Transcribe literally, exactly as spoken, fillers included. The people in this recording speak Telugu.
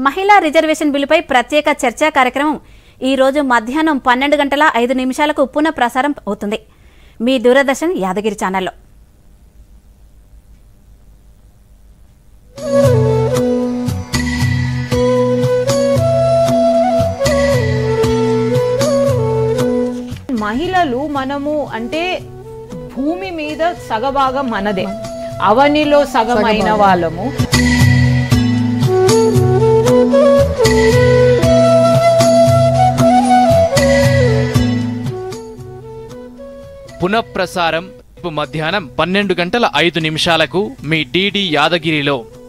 మహిళా రిజర్వేషన్ బిల్లుపై ప్రత్యేక చర్చా కార్యక్రమం ఈ రోజు మధ్యాహ్నం పన్నెండు గంటల ఐదు నిమిషాలకు పునః ప్రసారం అవుతుంది. మీ దూరదర్శన్ యాదగిరి ఛానల్లో. మహిళలు మనము అంటే భూమి మీద సగభాగం మనదే, అవనిలో సగమైన వాళ్ళము. పునఃప్రసారం మధ్యాహ్నం పన్నెండు గంటల ఐదు నిమిషాలకు మీ డిడి యాదగిరిలో.